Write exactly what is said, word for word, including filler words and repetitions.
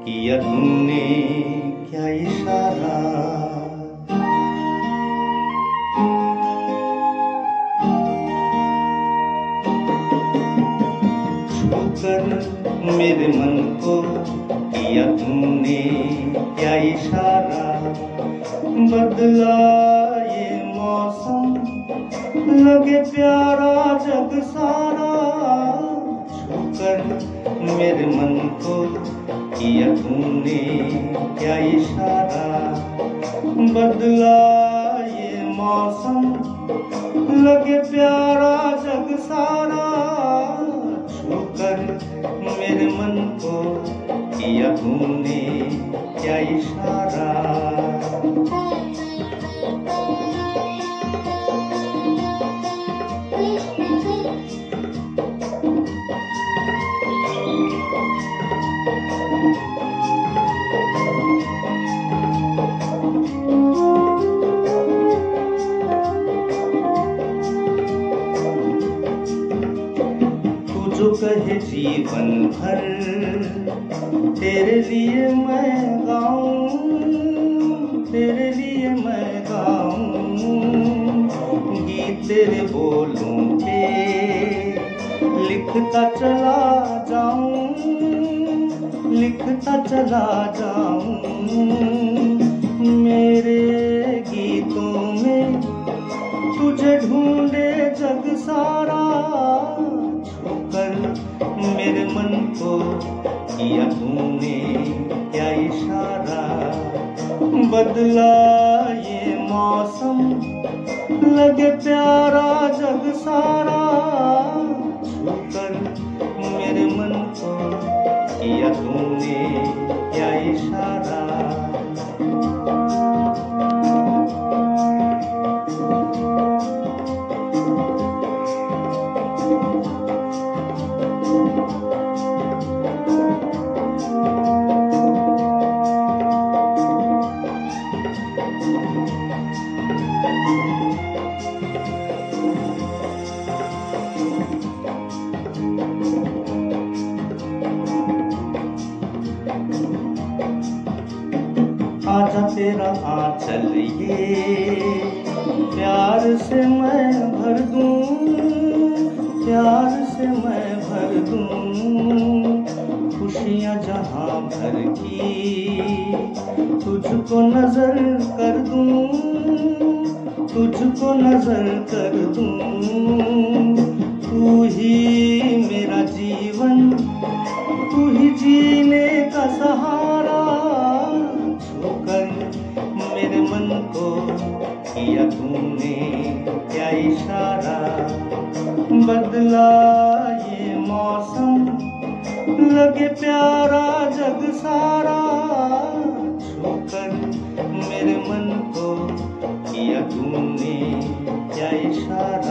किया तुमने क्या इशारा। छूकर मेरे मन को किया तुमने क्या इशारा। बदला ये मौसम लगे प्यारा जग सारा। छूकर मेरे मन को किया तुमने क्या इशारा। बदला ये मौसम लगे प्यारा जग सारा। छूकर मेरे मन को किया तुमने क्या इशारा। जो कहे जीवन भर तेरे लिए मैं गाऊं, तेरे लिए मैं गाऊं। गीत तेरे बोलों पे लिखता चला जाऊं, लिखता चला जाऊं। मेरे गीतों में तुझे ढूंढे जग सारा। छूकर मेरे मन को किया तुमने क्या इशारा। बदला ये मौसम लगे प्यारा जग सारा। छूकर मेरे मन को किया तुमने क्या इशारा। आजा तेरा आंचल ये प्यार से मैं भर दूं, प्यार से मैं भर दूं। खुशियाँ जहाँ भर की तुझको नजर कर दूं, तुझको नजर कर दूं। तू ही मेरा जीवन, तू ही जीने का सहारा। छूकर मेरे मन को किया तुमने क्या इशारा। बदला ये मौसम लगे प्यारा जग सारा। छूकर मेरे मन को किया तुमने क्या इशारा।